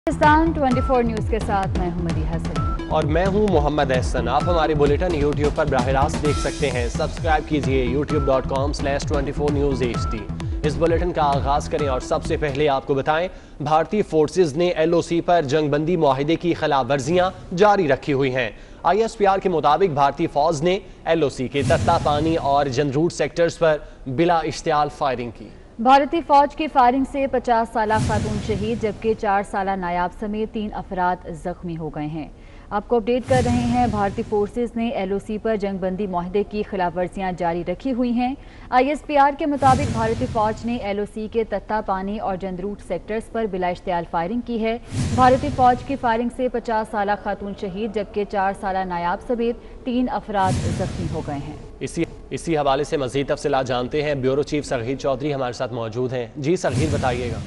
Pakistan 24 news کے ساتھ میں ہوں مدیحہ سلیم اور میں ہوں محمد احسن۔ آپ ہمارے بلیٹن یوٹیوب پر براہ راست دیکھ سکتے ہیں۔ سبسکرائب کیجئے youtube.com/24newshd۔ اس بلیٹن کا آغاز کریں اور سب سے پہلے آپ کو بتائیں بھارتی فورسز نے LOC پر جنگ بندی معاہدے کی خلاف ورزیاں جاری رکھی ہوئی ہیں۔ ISPR کے مطابق بھارتی فوج نے LOC کے تتہ پانی اور جنروٹ سیکٹرز پر بلا اشتعال فائرنگ کی۔ بھارتی فوج کی فائرنگ سے 50 سالہ خاتون شہید جبکہ 4 سالہ نایاب سمیت 3 افراد زخمی ہو گئے ہیں۔ آپ کو اپڈیٹ کر رہے ہیں بھارتی فورسز نے LOC پر جنگ بندی معاہدے کی خلاف ورزیاں جاری رکھی ہوئی ہیں۔ ISPR کے مطابق بھارتی فوج نے LOC کے تتہ پانی اور جنروٹ سیکٹرز پر بلا اشتعال فائرنگ کی ہے۔ بھارتی فوج کی فائرنگ سے 50 سالہ خاتون شہید جبکہ 4 سالہ نایاب سمیت 3 افراد زخمی ہو گئے ہیں۔ اسی حوالے سے مزید تفصیلات جانتے ہیں۔ بیورو چیف سرحید چودھری ہمارے ساتھ موجود ہیں۔ جی سرحید بتائیے گا۔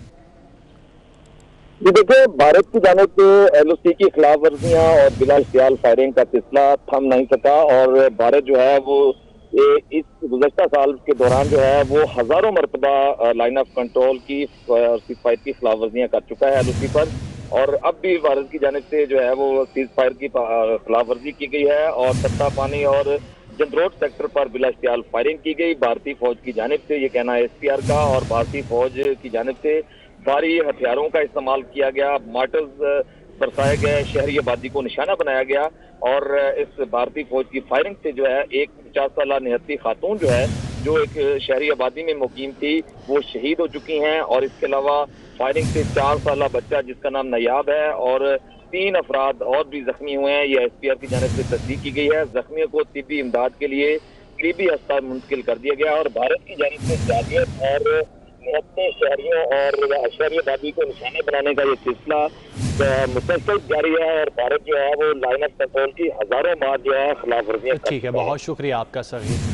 دیکھیں، بھارت کی جانب سے LOC کی خلاف ورزیاں اور بلا اشتعال فائرنگ کا سلسلہ تھم نہیں سکا اور بھارت جو ہے وہ اس گزشتہ سال کے دوران جو ہے وہ ہزاروں مرتبہ لائن آف کنٹرول کی اور سیز فائر کی خلاف ورزیاں کر چکا ہے LOC پر، اور اب بھی بھارت کی جانب سے جو ہے وہ سیز فائر کی خلاف ورزی کی گئی ہے اور تتہ پانی اور جنروٹ سیکٹر پر بلا اشتعال فائرنگ کی گئی۔ بھارتی فوج کی جانب سے یہ کہنا ہے ISPR کا، اور بھارتی فوج کی جانب سے بھاری ہتھیاروں کا استعمال کیا گیا، مارٹرز برسائے گئے، شہری آبادی کو نشانہ بنایا گیا، اور اس بھارتی فوج کی فائرنگ سے جو ہے ایک 50 سالہ نہتی خاتون جو ہے جو ایک شہری آبادی میں مقیم تھی وہ شہید ہو چکی ہیں، اور اس کے علاوہ فائرنگ سے 4 سالہ بچہ جس کا نام نیاب ہے اور 3 افراد اور بھی زخمی ہوئے ہیں۔ یہ ISPR کی جانب سے تصدیق کی گئی ہے۔ زخمیوں کو طبی امداد کے لیے قریبی ہسپتال منتقل کر دیا گیا، اور بھارت کی جانب سے جارحیت اور نہتے شہریوں اور شہری آبادی کو نشانہ بنانے کا یہ سلسلہ مسلسل جاری ہے، اور بھارت جو ہے وہ لائن آف کنٹرول کی ہزاروں بار جو ہے خلاف ورزیاں کر ٹھیک ہے، بہت شکریہ آپ کا سرحید۔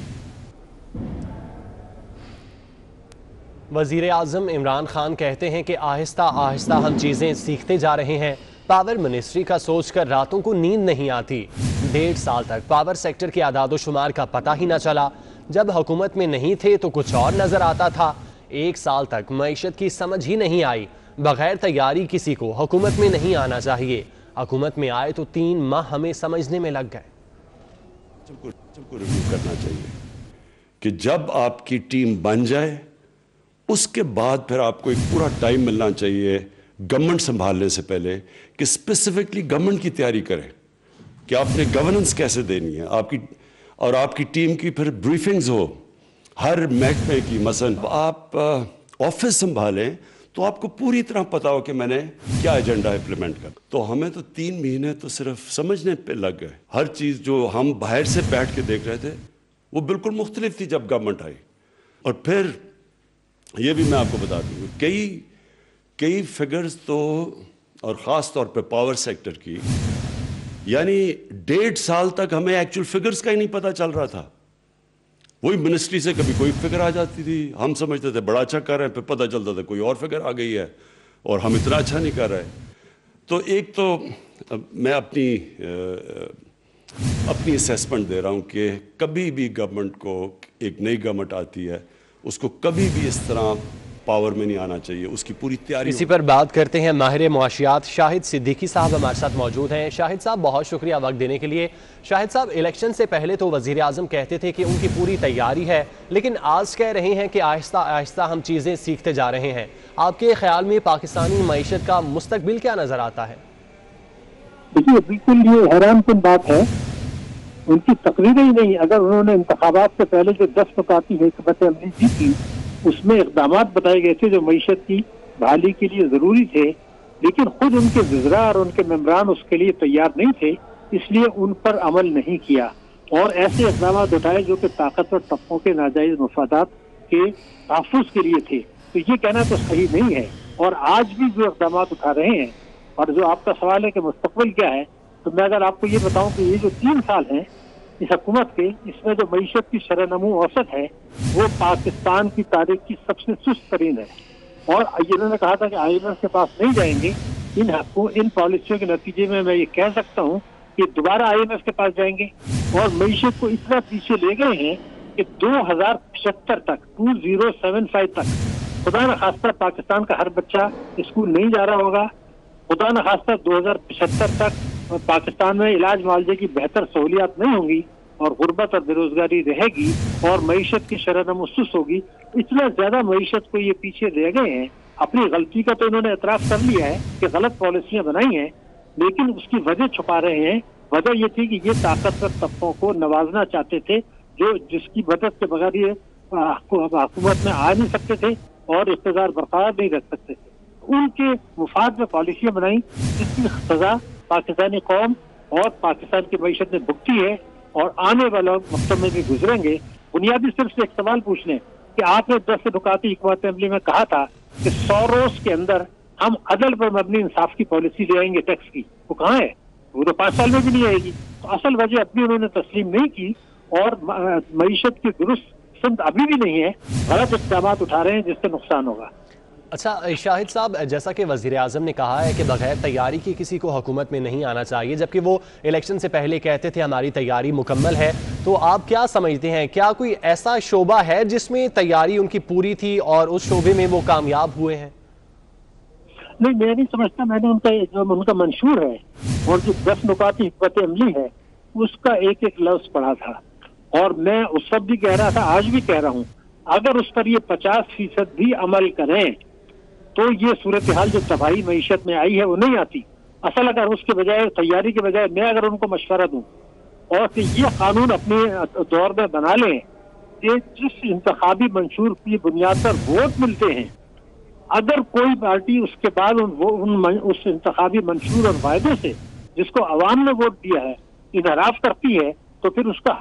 وزیر اعظم عمران خان کہتے ہیں کہ آہستہ آہستہ ہم چیزیں سیکھتے جا رہے ہیں۔ پاور منسٹری کا سوچ کر راتوں کو نیند نہیں آتی۔ 1.5 سال تک پاور سیکٹر کے اعداد و شمار کا پتہ ہی نہ چلا۔ جب حکومت میں نہیں تھے تو کچھ اور نظر آتا تھا۔ 1 سال تک معیشت کی سمجھ ہی نہیں آئی۔ بغیر تیاری کسی کو حکومت میں نہیں آنا چاہیے۔ حکومت میں آئے تو 3 ماہ ہمیں سمجھنے میں لگ گئے۔ سب کو ریویو کرنا چاہیے کہ جب آپ کی ٹیم بن جائے اس کے بعد پھر آپ کو ایک پورا ٹائم ملنا چاہیے گورنمنٹ سنبھالنے سے پہلے کہ اسپیسیفکلی گورنمنٹ کی تیاری کریں کہ آپ نے گورننس کیسے دینی ہے آپ کی ٹیم کی پھر بریفنگز ہو ہر محکمے کی۔ مثلا آپ آفس سنبھالیں تو آپ کو پوری طرح پتا ہو کہ میں نے کیا ایجنڈا امپلیمنٹ کر۔ تو ہمیں تو 3 مہینے تو صرف سمجھنے پہ لگ گئے۔ ہر چیز جو ہم باہر سے بیٹھ کے دیکھ رہے تھے وہ بالکل مختلف تھی جب گورنمنٹ آئی۔ اور پھر یہ بھی میں آپ کو بتا دوں کئی فگرز تو، اور خاص طور پہ پاور سیکٹر کی، یعنی 1.5 سال تک ہمیں ایکچول فگرز کا ہی نہیں پتا چل رہا تھا۔ وہی منسٹری سے کبھی کوئی فگر آ جاتی تھی، ہم سمجھتے تھے بڑا اچھا کر رہے ہیں، پھر پتہ چلتا تھا کوئی اور فگر آ گئی ہے اور ہم اتنا اچھا نہیں کر رہے۔ تو ایک تو میں اپنی اسیسمنٹ دے رہا ہوں کہ کبھی بھی گورنمنٹ کو، ایک نئی گورنمنٹ آتی ہے اس کو کبھی بھی اس طرح پاور میں نہیں آنا چاہیے، اس کی پوری تیاری۔ اسی پر بات کرتے ہیں ماہر معاشیات شاہد صدیقی صاحب ہمارے ساتھ موجود ہیں۔ شاہد صاحب بہت شکریہ وقت دینے کے لیے۔ شاہد صاحب، الیکشن سے پہلے تو وزیر اعظم کہتے تھے کہ ان کی پوری تیاری ہے، لیکن آج کہہ رہے ہیں کہ آہستہ آہستہ ہم چیزیں سیکھتے جا رہے ہیں۔ آپ کے خیال میں پاکستانی معیشت کا مستقبل کیا نظر آتا ہے؟ دیکھیے، بالکل یہ حیران کن بات ہے، ان کی تقریریں ہی نہیں۔ اگر انہوں نے انتخابات سے پہلے جو 10 نکاتی حکمت عملی دی تھی اس میں اقدامات بتائے گئے تھے جو معیشت کی بحالی کے لیے ضروری تھے، لیکن خود ان کے وزراء اور ان کے ممبران اس کے لیے تیار نہیں تھے، اس لیے ان پر عمل نہیں کیا اور ایسے اقدامات اٹھائے جو کہ طاقتور طبقوں کے ناجائز مفادات کے تحفظ کے لیے تھے۔ تو یہ کہنا تو صحیح نہیں ہے، اور آج بھی جو اقدامات اٹھا رہے ہیں، اور جو آپ کا سوال ہے کہ مستقبل کیا ہے، تو میں اگر آپ کو یہ بتاؤں کہ یہ جو 3 سال ہیں اس حکومت کے، اس میں جو معیشت کی شرح نمو اوسط ہے وہ پاکستان کی تاریخ کی سب سے سست ترین ہے، اور انہوں نے کہا تھا کہ IMF کے پاس نہیں جائیں گے۔ ان پالیسیوں کے نتیجے میں یہ کہہ سکتا ہوں کہ دوبارہ IMF کے پاس جائیں گے، اور معیشت کو اتنا پیچھے لے گئے ہیں کہ 2075 تک 2075 تک खुदा न खास्ता पाकिस्तान का हर बच्चा स्कूल नहीं जा रहा होगा, खुदा न खास्ता 2075 तक पाकिस्तान में इलाज मुआवजे की बेहतर सहूलियात नहीं होंगी और गुर्बत और बेरोजगारी रहेगी और मईशत की शरह नमुस्तुस होगी। इतना ज्यादा मईशत को ये पीछे रह गए हैं। अपनी गलती का तो इन्होंने एतराफ कर लिया है कि गलत पॉलिसियां बनाई हैं, लेकिन उसकी वजह छुपा रहे हैं। वजह ये थी कि ये ताकतवर तबकों को नवाजना चाहते थे जो जिसकी मदद के बगैर ये हुकूमत में आ नहीं सकते थे और इक़्तिदार बरकरार नहीं रख सकते थे। उनके मुफाद में पॉलिसियां बनाई जिसकी सजा पाकिस्तानी कौम और पाकिस्तान की मईशत ने भुगती है और आने वाले वक्तों में भी गुजरेंगे। बुनियादी सिर्फ से एक सवाल पूछ लें कि आपने 10 नुकाती हिकमत अमली में कहा था कि 100 रोज के अंदर हम अदल पर मबनी इंसाफ की पॉलिसी ले आएंगे टैक्स की, वो कहाँ है? वो तो 5 साल में भी नहीं आएगी। तो असल वजह अपनी उन्होंने तस्लीम नहीं की और मईशत की दुरुस्त सिमत अभी भी नहीं है। गलत इक़दाम उठा रहे हैं जिससे नुकसान होगा। अच्छा शाहिद साहब, जैसा कि वज़ीर आज़म ने कहा है कि बगैर तैयारी की किसी को हुकूमत में नहीं आना चाहिए, जबकि वो इलेक्शन से पहले कहते थे हमारी तैयारी मुकम्मल है, तो आप क्या समझते हैं, क्या कोई ऐसा शोबा है जिसमें तैयारी उनकी पूरी थी और उस शोबे में वो कामयाब हुए हैं? नहीं, मैं नहीं समझता। मैंने उनका मंशूर है और जो 10 नुकाती हिकमत अमली है उसका एक एक लफ्ज पढ़ा था और मैं उस वक्त भी कह रहा था, आज भी कह रहा हूँ, अगर उस पर ये 50% भी अमल करें तो ये सूरत हाल जो तबाही मईशत में आई है वो नहीं आती। असल अगर उसके बजाय तैयारी के बजाय मैं अगर उनको मशवरा दूं और कि ये कानून अपने दौर में बना लें कि जिस इंतखाबी मंशूर की बुनियाद पर वोट मिलते हैं, अगर कोई पार्टी उसके बाद उस इंतखाबी मंशूर और वायदे से जिसको अवाम ने वोट दिया है इनहराफ करती है, तो फिर उसका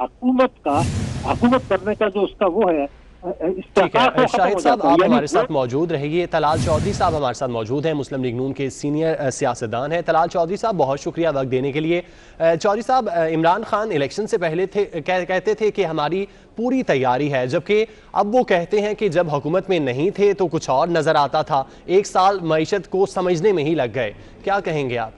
हुकूमत करने का जो उसका वो है। ठीक है शाहिद साहब, आप हमारे साथ मौजूद रहिए। तलाल चौधरी साहब हमारे साथ मौजूद हैं, मुस्लिम लीग नून के सीनियर सियासतदान हैं। तलाल चौधरी साहब, बहुत शुक्रिया वक्त देने के लिए। चौधरी साहब, इमरान खान इलेक्शन से पहले कहते थे कि हमारी पूरी तैयारी है, जबकि अब वो कहते हैं कि जब हुकूमत में नहीं थे तो कुछ और नजर आता था। 1 साल मईशत को समझने में ही लग गए, क्या कहेंगे आप?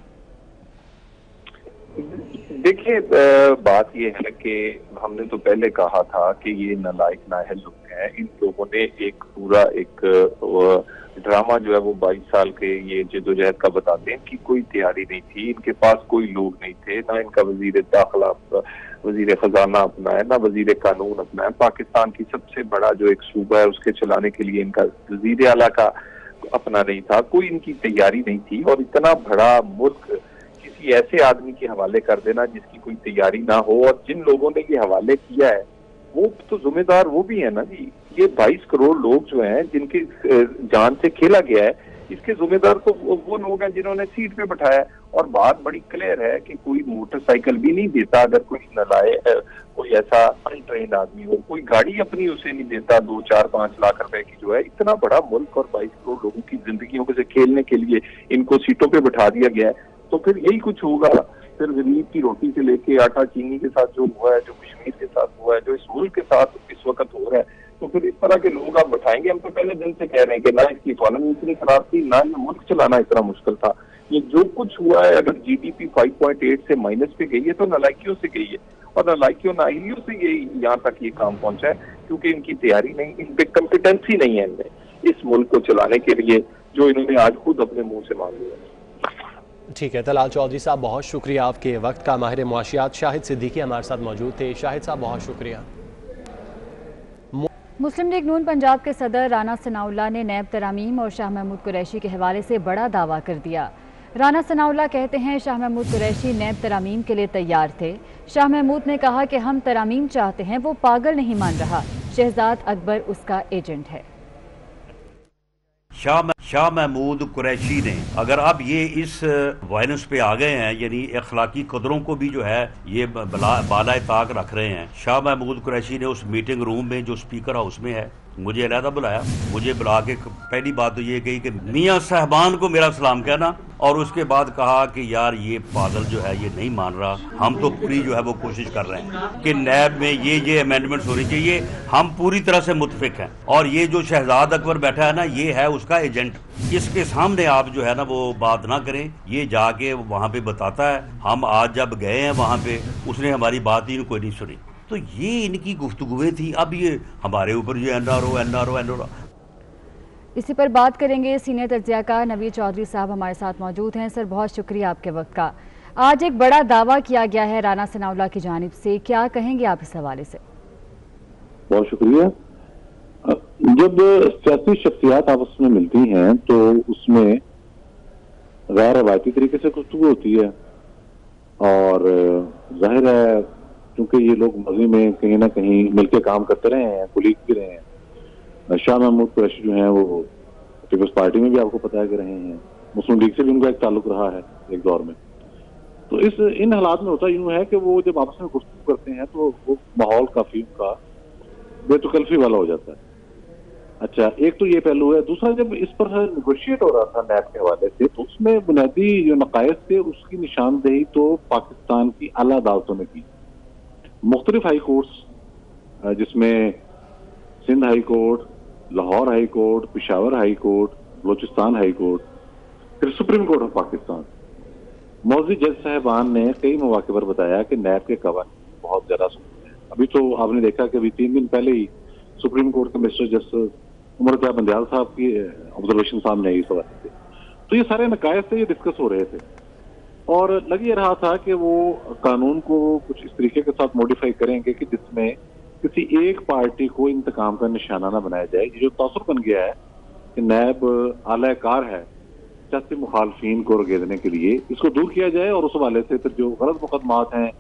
देखिए, बात ये है कि हमने तो पहले कहा था कि ये नालायक नाअहल लोग हैं। इन लोगों ने एक पूरा एक ड्रामा जो है वो 22 साल के ये जद्दोजहद का बताते हैं कि कोई तैयारी नहीं थी, इनके पास कोई लोग नहीं थे, ना इनका वजीर दाखिला वजीर खजाना अपना है, ना वजीर कानून अपना है। पाकिस्तान की सबसे बड़ा जो एक सूबा है उसके चलाने के लिए इनका वजीर आला का अपना नहीं था, कोई इनकी तैयारी नहीं थी। और इतना बड़ा मुल्क ऐसे आदमी के हवाले कर देना जिसकी कोई तैयारी ना हो, और जिन लोगों ने ये हवाले किया है वो तो जिम्मेदार वो भी है ना जी। ये 22 करोड़ लोग जो हैं जिनकी जान से खेला गया है, इसके जिम्मेदार तो वो लोग हैं जिन्होंने सीट पे बिठाया। और बात बड़ी क्लियर है कि कोई मोटरसाइकिल भी नहीं देता अगर कोई नालायक कोई ऐसा अनट्रेन्ड आदमी हो, कोई गाड़ी अपनी उसे नहीं देता 2, 4, 5 लाख रुपए की जो है। इतना बड़ा मुल्क और 22 करोड़ लोगों की जिंदगियों से खेलने के लिए इनको सीटों पे बिठा दिया गया है, तो फिर यही कुछ होगा। फिर गरीब की रोटी से लेके आटा चीनी के साथ जो हुआ है, जो कश्मीर के साथ हुआ है, जो इस मुल्क के साथ इस वक्त हो रहा है, तो फिर इस तरह के लोग आप बैठाएंगे। हम तो पहले दिन से कह रहे हैं कि ना इसकी इकोनॉमी इतनी खराब थी, ना ये मुल्क चलाना इतना मुश्किल था। ये जो कुछ हुआ है, अगर GDP 5.8 से माइनस पे गई है तो नालायकियों से गई है, और नालायकियों नाहिलियों से यही यहाँ तक ये काम पहुंचा है, क्योंकि इनकी तैयारी नहीं, इन पे कॉम्पिटेंसी नहीं है इनमें इस मुल्क को चलाने के लिए, जो इन्होंने आज खुद अपने मुंह से मांग लिया। ठीक है तलाल चौधरी साहब, बहुत शुक्रिया आपके वक्त का। माहिर मुआशियात शाहिद सिद्दीकी हमारे साथ मौजूद थे। शाहिद साहब बहुत शुक्रिया। मुस्लिम लीग नून पंजाब के सदर राना सनाउल्लाह ने नैब तरामीम और शाह महमूद कुरैशी के हवाले से बड़ा दावा कर दिया। राना सनाउल्लाह कहते हैं शाह महमूद कुरैशी नैब तरामीम के लिए तैयार थे। शाह महमूद ने कहा कि हम तरामीम चाहते हैं, वो पागल नहीं मान रहा। शहजाद अकबर उसका एजेंट है। शाह महमूद कुरैशी ने अगर अब ये इस वायलेंस पे आ गए हैं, यानी अखलाकी कदरों को भी जो है ये बालाए ताक रख रहे हैं। शाह महमूद कुरैशी ने उस मीटिंग रूम में जो स्पीकर हाउस में है, मुझे अलहदा बुलाया। मुझे बुला के पहली बात तो ये कही कि मियाँ साहबान को मेरा सलाम कहना, और उसके बाद कहा कि यार ये पागल जो है ये नहीं मान रहा, हम तो पूरी जो है वो कोशिश कर रहे हैं कि नैब में ये अमेंडमेंट्स होनी चाहिए, हम पूरी तरह से मुतफिक हैं। और ये जो शहजाद अकबर बैठा है ना, ये है उसका एजेंट। इसके सामने आप जो है ना वो बात ना करें, ये जाके वहाँ पे बताता है। हम आज जब गए हैं वहाँ पे, उसने हमारी बात ही कोई नहीं सुनी। तो ये इनकी गुफ्तगुएं थी। अब ये हमारे ऊपर ये एनआरओ اسی پر بات کریں گے، سینئر تجزیہ کار نوید چودھری صاحب ہمارے ساتھ موجود ہیں۔ سر بہت شکریہ آپ کے وقت کا۔ آج ایک بڑا دعویٰ کیا گیا ہے رانا ثناء اللہ کی جانب سے، کیا کہیں گے آپ اس حوالے سے؟ بہت شکریہ۔ جب سیاسی شخصیات آپس میں ملتی ہیں تو اس میں غیر روایتی طریقے سے گفتگو ہوتی ہے، اور ظاہر ہے کیونکہ یہ لوگ ماضی میں کہیں نہ کہیں مل کے کام کرتے رہے ہیں، کولیگ بھی رہے ہیں۔ شاہ محمود قریشی جو ہیں وہ پیپلز پارٹی میں بھی آپ کو پتہ ہے کہ رہے ہیں، مسلم لیگ سے بھی ان کا ایک تعلق رہا ہے ایک دور میں۔ تو ان حالات میں ہوتا یوں ہے کہ وہ جب آپس میں گفتگو کرتے ہیں تو وہ ماحول کافی ان کا بے تکلفی والا ہو جاتا ہے۔ اچھا، ایک تو یہ پہلو ہے۔ دوسرا، جب اس پر نیگوشیٹ ہو رہا تھا نیب کے حوالے سے تو اس میں بنیادی جو نقائص تھے اس کی نشاندہی تو پاکستان کی اعلیٰ عدالتوں نے کی۔ مختلف ہائی کورٹس جس میں Sindh high court, Lahore high court, Peshawar high court, Balochistan high court, پھر سپریم کورٹ آف پاکستان، موضوع جج صاحبان نے کئی مواقع پر بتایا کہ نیب کے قوانین بہت زیادہ سخت ہیں۔ ابھی تو آپ نے دیکھا کہ ابھی 3 دن پہلے ہی سپریم کورٹ کے مسٹر جسٹس عمر طیب بندیال صاحب کی آبزرویشن سامنے آئی اس حوالے سے۔ تو یہ سارے نقائص تھے، یہ ڈسکس ہو رہے تھے، اور لگ یہ رہا تھا کہ وہ قانون کو کچھ اس طریقے کے ساتھ موڈیفائی کریں گے کہ جس میں کسی ایک پارٹی کو انتقام کا نشانہ نہ بنایا جائے۔ یہ جو تاثر بن گیا ہے کہ نیب اعلی کار ہے سیاسی مخالفین کو رگیدنے کے لیے، اس کو دور کیا جائے، اور اس حوالے سے پھر جو غلط مقدمات ہیں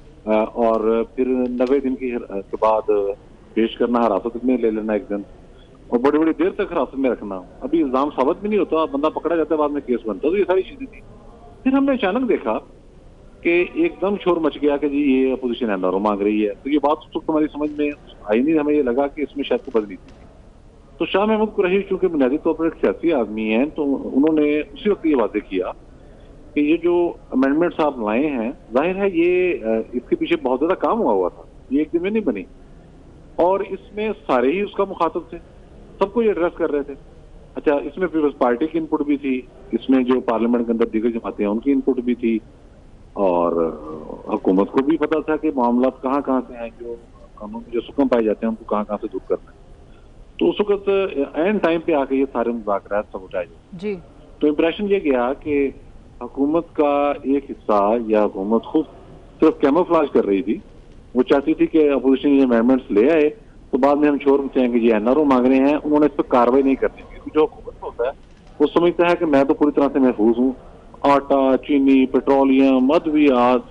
اور پھر 90 دن کے بعد پیش کرنا، حراست میں لے لینا ایک دن، اور بڑی بڑی دیر تک حراست میں رکھنا، ابھی الزام ثابت بھی نہیں ہوتا، بندہ پکڑا جاتا ہے، بعد میں کیس بنتا ہے۔ تو یہ ساری چیزیں تھیں۔ پھر ہم نے اچانک دیکھا کہ ایک دم شور مچ گیا کہ جی یہ اپوزیشن این آر او مانگ رہی ہے۔ تو یہ بات اس وقت ہماری سمجھ میں آئی نہیں، ہمیں یہ لگا کہ اس میں شاید کوئی بدلی تھی۔ تو شاہ محمود قریشی چونکہ بنیادی طور پر ایک سیاسی آدمی ہیں تو انہوں نے اسی وقت یہ واضح کیا کہ یہ جو امینڈمنٹس آپ لائے ہیں، ظاہر ہے یہ اس کے پیچھے بہت زیادہ کام ہوا تھا، یہ ایک دن میں نہیں بنی، اور اس میں سارے ہی اس کا مخاطب تھے، سب کو یہ ایڈریس کر رہے تھے۔ اچھا، اس میں پیپلز پارٹی کی انپٹ بھی تھی، اس میں جو پارلیمنٹ کے اندر دیگر جماعتیں ہیں ان کی انپٹ بھی تھی، اور حکومت کو بھی پتا تھا کہ معاملات کہاں کہاں سے ہیں، جو قانون میں جو سکم پائے جاتے ہیں ان کو کہاں کہاں سے دور کرنا ہے۔ تو اس وقت اینڈ ٹائم پہ آ کے یہ سارے مذاکرات سب اٹھائے جائے جی۔ تو امپریشن یہ گیا کہ حکومت کا ایک حصہ یا حکومت خود صرف کیموفلاج کر رہی تھی، وہ چاہتی تھی کہ اپوزیشن یہ امینڈمنٹس لے آئے تو بعد میں ہم شور مچائیں گے جی این آر او مانگ رہے ہیں، انہوں نے اس پہ کاروائی نہیں کرنی، کیونکہ جو حکومت ہوتا ہے وہ سمجھتا ہے کہ میں تو پوری طرح سے محفوظ ہوں، آٹا، چینی، پیٹرولیم، ادویات،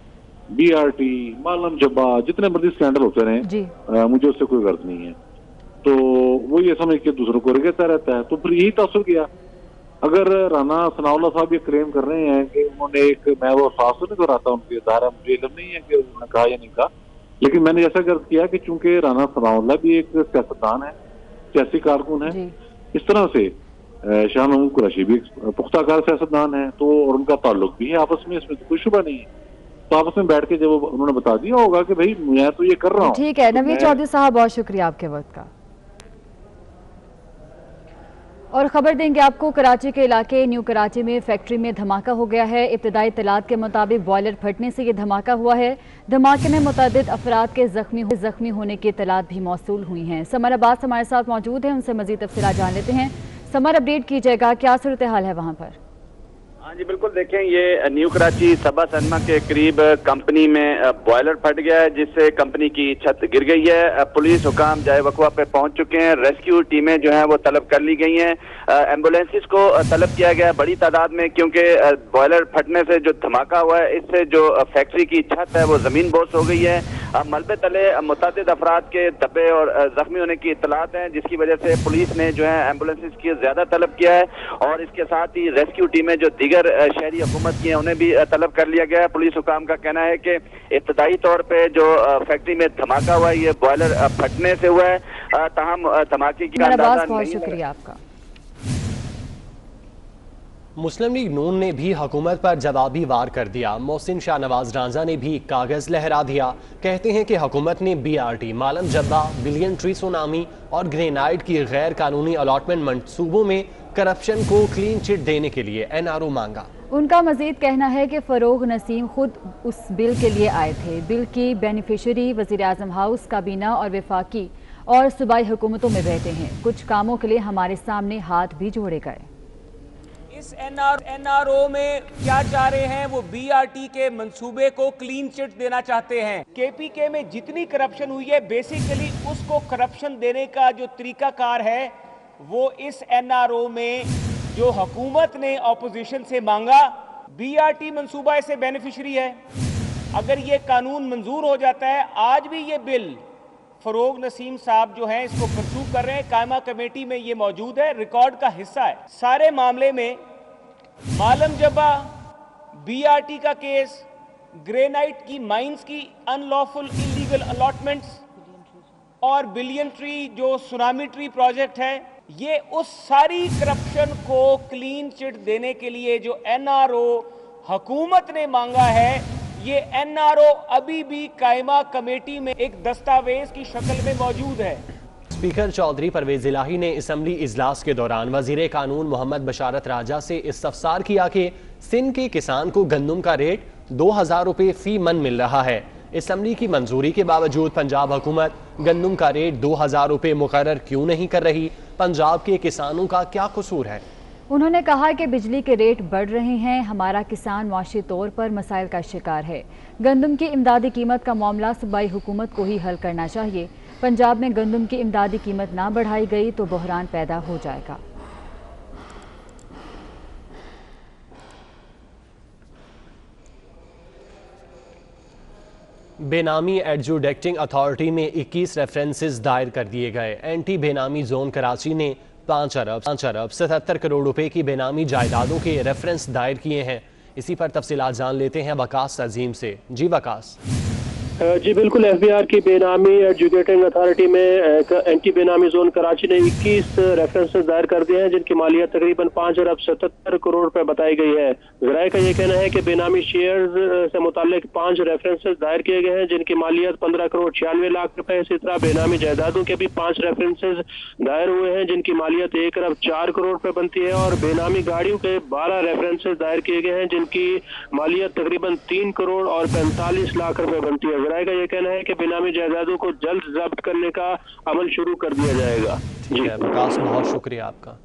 B R T, Malam Jabba, جتنے مرضی اسکینڈل ہوتے رہے، مجھے اس سے کوئی غرض نہیں ہے۔ تو وہ یہ سمجھ کے دوسروں کو رگڑتا رہتا ہے۔ تو پھر یہی تاثر کیا۔ اگر رانا ثناء اللہ صاحب یہ کلیم کر رہے ہیں کہ انہوں نے ایک، میں وہ الفاظ تو نہیں دہراتا ان کے، ظاہر مجھے علم نہیں ہے کہ انہوں نے کہا یا نہیں کہا، لیکن میں نے ایسا عرض کیا کہ چونکہ رانا ثناء اللہ بھی ایک سیاستدان ہے، سیاسی کارکن ہے، اس طرح سے شاہ محمود قریشی بھی ایک پختہ کار سیاستدان ہے، تو اور ان کا تعلق بھی ہے آپس میں، اس میں تو کوئی شبہ نہیں ہے۔ تو آپس میں بیٹھ کے جب انہوں نے بتا دیا ہوگا کہ بھائی میں تو یہ کر رہا ہوں۔ ٹھیک ہے نوید چودھری صاحب، بہت شکریہ آپ کے وقت کا۔ اور خبر دیں گے آپ کو، کراچی کے علاقے نیو کراچی میں فیکٹری میں دھماکہ ہو گیا ہے۔ ابتدائی اطلاعات کے مطابق بوائلر پھٹنے سے یہ دھماکہ ہوا ہے۔ دھماکے میں متعدد افراد کے زخمی ہونے کی اطلاعات بھی موصول ہوئی ہیں۔ سمر عباس ہمارے ساتھ موجود ہیں، ان سے مزید تفصیلات جان لیتے ہیں۔ سمر، اپڈیٹ کیجیے گا، کیا صورتحال ہے وہاں پر؟ ہاں جی بالکل، دیکھیں یہ نیو کراچی سبا سنما کے قریب کمپنی میں بوائلر پھٹ گیا ہے، جس سے کمپنی کی چھت گر گئی ہے۔ پولیس حکام جائے وقوع پہ پہنچ چکے ہیں، ریسکیو ٹیمیں جو ہیں وہ طلب کر لی گئی ہیں، ایمبولینسز کو طلب کیا گیا ہے بڑی تعداد میں، کیونکہ بوائلر پھٹنے سے جو دھماکہ ہوا ہے اس سے جو فیکٹری کی چھت ہے وہ زمین بوس ہو گئی ہے۔ ملبے تلے متعدد افراد کے دبے اور زخمی ہونے کی اطلاعات ہیں، جس کی وجہ سے پولیس نے جو ہے ایمبولینسز کی زیادہ طلب کیا ہے، اور اس کے ساتھ ہی ریسکیو ٹیمیں جو دیگر شہری حکومت کی ہیں انہیں بھی طلب کر لیا گیا ہے۔ پولیس حکام کا کہنا ہے کہ ابتدائی طور پہ جو فیکٹری میں دھماکہ ہوا ہے یہ بوائلر پھٹنے سے ہوا ہے، تاہم دھماکے کی اندازہ بہت شکریہ آپ کا۔ مسلم لیگ نون نے بھی حکومت پر جوابی وار کر دیا۔ محسن شاہ نواز رانجا نے بھی کاغذ لہرا دیا، کہتے ہیں کہ حکومت نے B R T, Malam Jabba, billion tree tsunami اور گرینائٹ کی غیر قانونی الاٹمنٹ منصوبوں میں کرپشن کو کلین چٹ دینے کے لیے این آر او مانگا۔ ان کا مزید کہنا ہے کہ فروغ نسیم خود اس بل کے لیے آئے تھے۔ بل کی بینیفیشری وزیر اعظم ہاؤس کابینہ اور وفاقی اور صوبائی حکومتوں میں بیٹھے ہیں۔ کچھ کاموں کے لیے ہمارے سامنے ہاتھ بھی جوڑے گئے۔ اس این آر او میں کیا چاہ رہے ہیں؟ وہ بی آر ٹی کے منصوبے کو کلین چٹ دینا چاہتے ہیں۔ کے پی کے میں جتنی کرپشن ہوئی ہے بیسیکلی اس کو کرپشن دینے کا جو طریقہ کار ہے وہ اس این آر او میں جو حکومت نے اپوزیشن سے مانگا، بی آر ٹی منصوبہ اسے بینیفیشری ہے۔ اگر یہ قانون منظور ہو جاتا ہے، آج بھی یہ بل فروغ نسیم صاحب جو ہیں اس کو پرسو کر رہے ہیں، قائمہ کمیٹی میں یہ موجود ہے، ریکارڈ کا حصہ ہے۔ سارے معاملے میں Malam Jabba, B R T کا کیس، گرینائٹ کی مائنز کی ان لافل انلیگل الاٹمنٹس اور بلین ٹری جو سونامی ٹری پروجیکٹ ہے، یہ اس ساری کرپشن کو کلین چٹ دینے کے لیے جو این آر او حکومت نے مانگا ہے، یہ این آر او ابھی بھی قائمہ کمیٹی میں ایک دستاویز کی شکل میں موجود ہے۔ اسپیکر چودھری پرویز الہی نے اسمبلی اجلاس کے دوران وزیر قانون محمد بشارت راجہ سے استفسار کیا کہ سندھ کے کسان کو گندم کا ریٹ 2000 روپے فی من مل رہا ہے۔ اسمبلی کی منظوری کے باوجود پنجاب حکومت گندم کا ریٹ 2000 روپے مقرر کیوں نہیں کر رہی؟ پنجاب کے کسانوں کا کیا قصور ہے؟ انہوں نے کہا کہ بجلی کے ریٹ بڑھ رہے ہیں، ہمارا کسان معاشی طور پر مسائل کا شکار ہے۔ گندم کی امدادی قیمت کا معاملہ صوبائی حکومت کو ہی حل کرنا چاہیے۔ پنجاب میں گندم کی امدادی قیمت نہ بڑھائی گئی تو بحران پیدا ہو جائے گا۔ بے نامی ایڈجوڈیکٹنگ اتھارٹی میں 21 ریفرنسز دائر کر دیے گئے۔ اینٹی بے نامی زون کراچی نے 5 ارب 77 کروڑ روپے کی بے نامی جائیدادوں کے ریفرنس دائر کیے ہیں۔ اسی پر تفصیلات جان لیتے ہیں وقاص عظیم سے۔ جی وقاص۔ جی بالکل، ایف بی آر کی بے نامی ایڈجوکیٹنگ اتھارٹی میں اینٹی بے نامی زون کراچی نے 21 ریفرنسز دائر کر دیے ہیں، جن کی مالیت تقریباً 5 ارب 77 کروڑ روپے بتائی گئی ہے۔ ذرائع کا یہ کہنا ہے کہ بے نامی شیئرز سے متعلق 5 ریفرنسز دائر کیے گئے ہیں، جن کی مالیت 15 کروڑ 96 لاکھ روپے۔ اسی طرح بے نامی جائیدادوں کے بھی 5 ریفرنسز دائر ہوئے ہیں، جن کی مالیت 1 ارب 4 کروڑ روپے بنتی ہے، اور بے نامی گاڑیوں کے 12 ریفرنسز دائر کیے گئے ہیں، جن کی مالیت تقریباً 3 کروڑ اور 45 لاکھ روپے بنتی ہے۔ ذرائع کا یہ کہنا ہے کہ بے نامی جائیدادوں کو جلد ضبط کرنے کا عمل شروع کر دیا جائے گا۔ ٹھیک ہے وقاص، بہت شکریہ آپ کا۔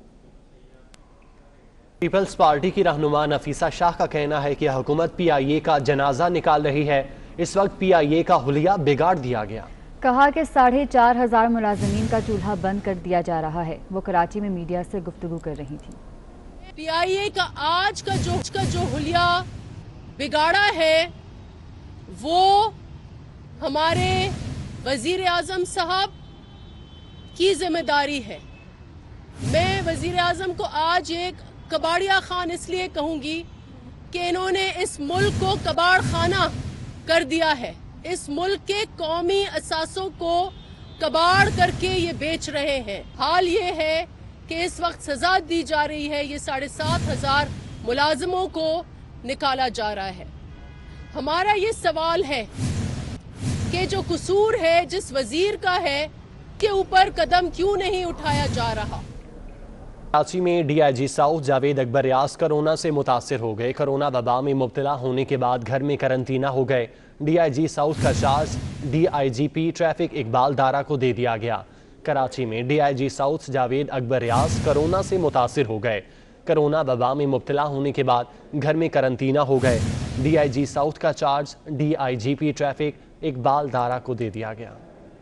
پیپلز پارٹی کی رہنما نفیسہ شاہ کا کہنا ہے کہ حکومت پی آئی اے کا جنازہ نکال رہی ہے۔ اس وقت پی آئی اے کا حلیہ بگاڑ دیا گیا۔ کہا کہ 4500 ملازمین کا چولہا بند کر دیا جا رہا ہے۔ وہ کراچی میں میڈیا سے گفتگو کر رہی تھی۔ پی آئی اے کا آج کا جو حلیہ بگاڑا ہے وہ ہمارے وزیر اعظم صاحب کی ذمہ داری ہے۔ میں وزیر اعظم کو آج ایک کباڑیا خان اس لیے کہوں گی کہ انہوں نے اس ملک کو کباڑ خانہ کر دیا ہے۔ اس ملک کے قومی اثاثوں کو کباڑ کر کے یہ بیچ رہے ہیں۔ حال یہ ہے کہ اس وقت سزا دی جا رہی ہے، یہ 7500 ملازموں کو نکالا جا رہا ہے۔ ہمارا یہ سوال ہے کہ جو قصور ہے جس وزیر کا ہے کے اوپر قدم کیوں نہیں اٹھایا جا رہا؟ کراچی میں D I G south Javed Akbar Riaz corona سے متاثر ہو گئے۔ کرونا وبا میں مبتلا ہونے کے بعد گھر میں قرنطینہ ہو گئے۔ ڈی آئی جی ساؤتھ کا charge D I G P traffic Iqbal Dara کو دے دیا گیا۔ کراچی میں D I G south Javed Akbar Riaz corona سے متاثر ہو گئے۔ کرونا وبا میں مبتلا ہونے کے بعد گھر میں قرنطینہ ہو گئے۔ ڈی آئی جی ساؤتھ کا charge D I G P traffic Iqbal Dara کو دے دیا گیا۔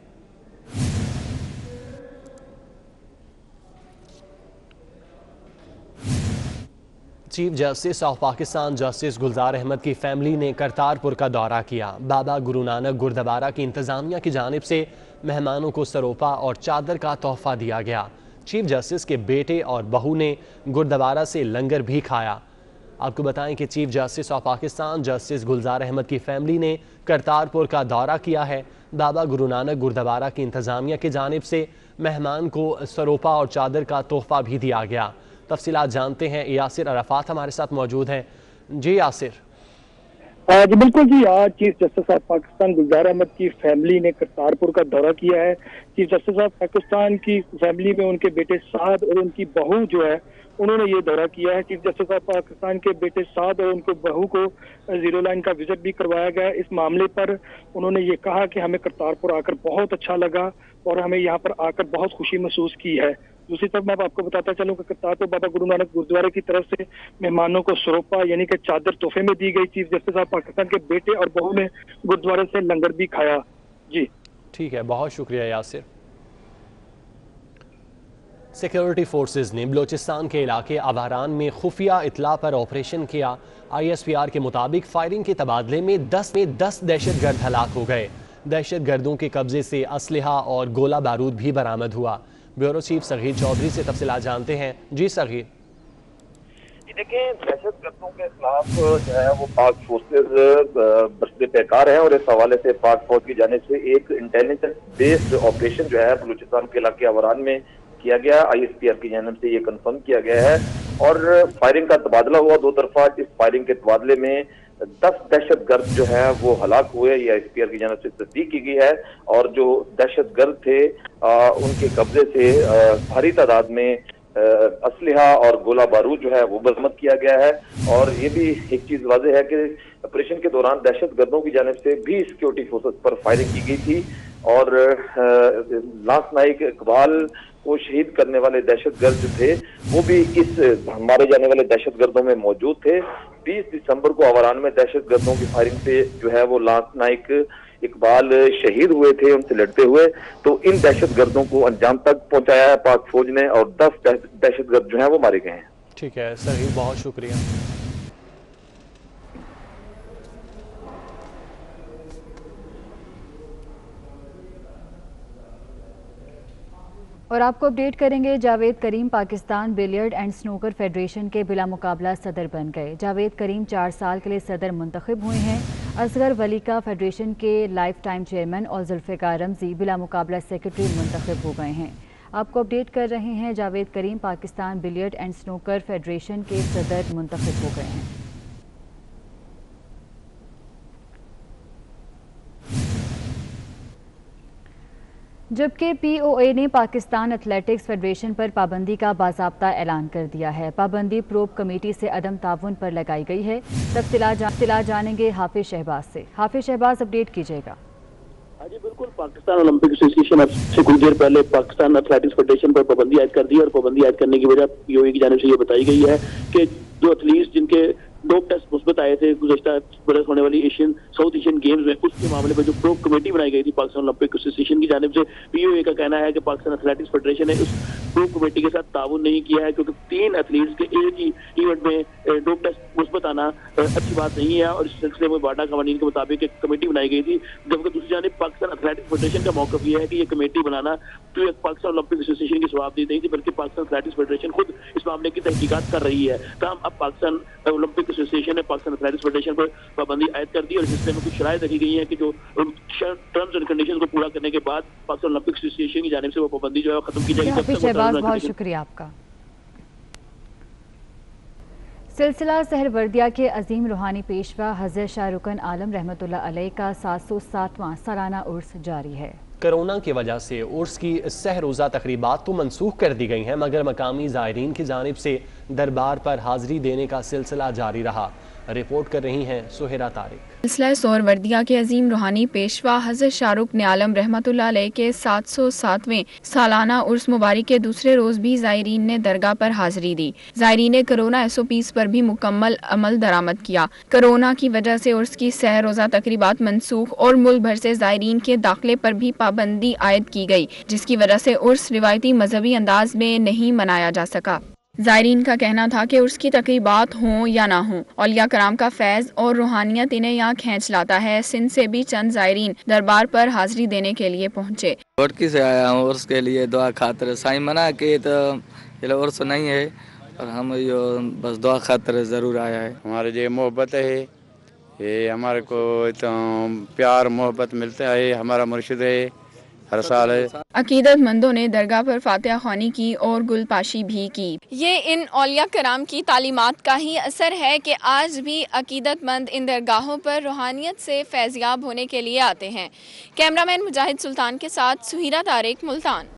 Chief justice of Pakistan justice Gulzar Ahmed کی فیملی نے کرتارپور کا دورہ کیا۔ بابا گرو نانک گردوارہ کی انتظامیہ کی جانب سے مہمانوں کو سروپا اور چادر کا تحفہ دیا گیا۔ چیف جسٹس کے بیٹے اور بہو نے گردوارہ سے لنگر بھی کھایا۔ آپ کو بتائیں کہ chief justice of Pakistan justice Gulzar Ahmed کی فیملی نے کرتارپور کا دورہ کیا ہے۔ بابا گرو نانک گردوارہ کی انتظامیہ کی جانب سے مہمان کو سروپا اور چادر کا تحفہ بھی دیا گیا۔ تفصیلات جانتے ہیں، یاسر عرفات ہمارے ساتھ موجود ہیں۔ جی یاسر۔ जी बिल्कुल जी, आज chief justice of Pakistan Gulzar Ahmed की फैमिली ने करतारपुर का दौरा किया है। चीफ जस्टिस ऑफ पाकिस्तान की फैमिली में उनके बेटे साद और उनकी बहू जो है उन्होंने ये दौरा किया है। चीफ जस्टिस ऑफ पाकिस्तान के बेटे साद और उनके बहू को जीरो लाइन का विजिट भी करवाया गया। इस मामले पर उन्होंने ये कहा कि हमें करतारपुर आकर बहुत अच्छा लगा और हमें यहाँ पर आकर बहुत खुशी महसूस की है। दूसरी तरफ मैं आपको बताता चलूं कि करतारपुर बाबा गुरु नानक गुरुद्वारे की तरफ से मेहमानों को सरोपा यानी कि चादर तोहफे में दी गई। चीफ जस्टिस ऑफ पाकिस्तान के बेटे और बहू ने गुरुद्वारे से लंगर भी खाया। जी ठीक है, बहुत शुक्रिया यासिर। सिक्योरिटी फोर्सेज ने बलोचिस्तान के इलाके अवारान में खुफिया इतला पर ऑपरेशन किया। ISPR के मुताबिक फायरिंग के तबादले में 10 दहशतगर्द हलाक हो गए। दहशतगर्दों के कब्जे से असलहा और गोला बारूद भी बरामद हुआ। ब्यूरो चीफ सगीर चौधरी से तफसीलात जानते हैं। जी सगीर। देखें, दहशतगर्दों के खिलाफ जो है वो पाक फोर्सेज बरसते पैकार है और इस हवाले से पाक फौज की जानिब से एक इंटेलिजेंस बेस्ड ऑपरेशन जो है बलूचिस्तान के इलाके अवारान में किया गया। ISPR की जानिब से ये कंफर्म किया गया है और फायरिंग का तबादला हुआ दो तरफा। इस फायरिंग के तबादले में 10 दहशतगर्द जो है वो हलाक हुए। ये ISPR की जानिब से तस्दीक की गई है और जो दहशतगर्द थे उनके कब्जे से भारी तादाद में असलहा और गोला बारूद जो है वो बरामद किया गया है। और ये भी एक चीज वाज़ेह है कि ऑपरेशन के दौरान दहशतगर्दों की जानिब से भी सिक्योरिटी फोर्सेस पर फायरिंग की गई थी और लांस नाइक इकबाल को शहीद करने वाले दहशतगर्द जो थे वो भी इस मारे जाने वाले दहशतगर्दों में मौजूद थे। 20 दिसंबर को अवारान में दहशतगर्दों की फायरिंग से जो है वो लांस नाइक इकबाल शहीद हुए थे उनसे लड़ते हुए। तो इन दहशतगर्दों को अंजाम तक पहुंचाया है पाक फौज ने और 10 दहशतगर्द जो है वो मारे गए हैं। ठीक है सर, बहुत शुक्रिया। और आपको अपडेट करेंगे, Javed Karim Pakistan billiard and snooker federation के बिला मुकाबला सदर बन गए। जावेद करीम 4 साल के लिए सदर मुंतखब हुए हैं। असगर वली का फेडरेशन के लाइफ टाइम चेयरमैन और जुल्फ़िकार रमज़ी बिला मुकाबला सेक्रेटरी मुंतखब हो गए हैं। आपको अपडेट कर रहे हैं, Javed Karim Pakistan billiard and snooker federation के सदर मुंतखब हो गए हैं। जबकि POA ने पाकिस्तान एथलेटिक्स फेडरेशन पर पाबंदी का बाज़ाब्ता ऐलान कर दिया है। पाबंदी प्रोब कमेटी से अदम ताउन पर लगाई गई है। तफसीलात जानेंगे हाफिज शहबाज से। हाफिज शहबाज, अपडेट कीजिएगा। जी बिल्कुल, पाकिस्तान ओलंपिक एसोसिएशन अब से कुछ देर पहले पाकिस्तान एथलेटिक्स फेडरेशन पर पाबंदी आयद कर दी और पाबंदी आयद करने की वजह POA की जानिब से ये बताई गई है कि जो एथलीट्स जिनके 2 टेस्ट मुस्बत आए थे गुज़श्ता बरस होने वाली साउथ एशियन गेम्स में, उसके मामले पर जो प्रोब कमेटी बनाई गई थी पाकिस्तान ओलंपिक एसोसिएशन की जानिब से, POA का कहना है कि पाकिस्तान एथलेटिक्स फेडरेशन ने उस प्रोब कमेटी के साथ ताउन नहीं किया है क्योंकि 3 एथलीट्स के एक ही इवेंट में 2 टेस्ट मुस्बत आना अच्छी बात नहीं है और इस सिलसिले में बाडा कवानीन के मुताबिक एक कमेटी बनाई गई थी। जबकि दूसरी जानिब पाकिस्तान एथलेटिक्स फेडरेशन का मौक़िफ़ ये है कि ये कमेटी बनाना तो पाकिस्तान ओलंपिक एसोसिएशन की जवाबदेही नहीं थी, बल्कि पाकिस्तान एथलेटिक्स फेडरेशन खुद इस मामले की तहकीकात कर रही है। तमाम अब पाकिस्तान ओलंपिक एसोसिएशन ने पाकिस्तान एथलेटिक्स फेडरेशन पर पाबंदी आयद कर दी और इस सिलसिले में कुछ शराइत रखी गई है कि जो टर्म्स एंड कंडीशंस को पूरा करने के बाद पाकिस्तान ओलंपिक एसोसिएशन की जानिब से वो पाबंदी जो है खत्म की जाएगी। बहुत शुक्रिया आपका। सिलसिला सहरवर्दिया के अजीम रूहानी पेशवा हज़रत शाहरुकन आलम रहमतुल्लाह अलैह का 707वां सालाना उर्स जारी है। कोरोना की वजह से उर्स की सह रोज़ा तकरीबात तो मनसूख कर दी गई हैं, मगर मकामी ज़ायरीन की जानिब से दरबार पर हाज़री देने का सिलसिला जारी रहा। रिपोर्ट कर रही हैं सुहेरा तारिक। सिलसिला सहरवर्दिया के अजीम रूहानी पेशवा हज़रत शाहरुकन आलम रहमतुल्लाह अलैह के 707वें सालाना उर्स मुबारक के दूसरे रोज़ भी ज़ायरीन ने दरगाह पर हाज़री दी। ज़ायरीन ने कोरोना SOPs पर भी मुकम्मल अमल दरामद किया। कोरोना की वजह से उर्स की सह रोज़ा तकरीबात मनसूख और मुल्क भर से ज़ायरीन के दाखिले पर भी पाबंदी आयद की गई, जिसकी वजह से उर्स रिवायती मजहबी अंदाज में नहीं मनाया जा सका। ज़ायरीन का कहना था कि उर्स की तकरीबात हों या ना हों, औलिया कराम का फैज़ और रूहानियत इन्हें यहाँ खींच लाता है। सिंध से भी चंद ज़ायरीन दरबार पर हाज़री देने के लिए पहुँचे। तुर्की से आया हूँ उर्स के लिए दुआ खातिर, साईं मना के तो ये उर्स नहीं है और हम यो बस दुआ खातिर ज़रूर आया है। हमारे जो मोहब्बत है ये हमारे को तो प्यार मोहब्बत मिलता है, हमारा मुर्शिद है हर साल है। अकीदतमंदों ने दरगाह पर फातिहा ख्वानी की और गुलपाशी भी की। ये इन औलिया कराम की तालीमात का ही असर है कि आज भी अकीदतमंद इन दरगाहों पर रूहानियत से फैज़याब होने के लिए आते हैं। कैमरामैन मुजाहिद सुल्तान के साथ सुहीरा तारिक, मुल्तान।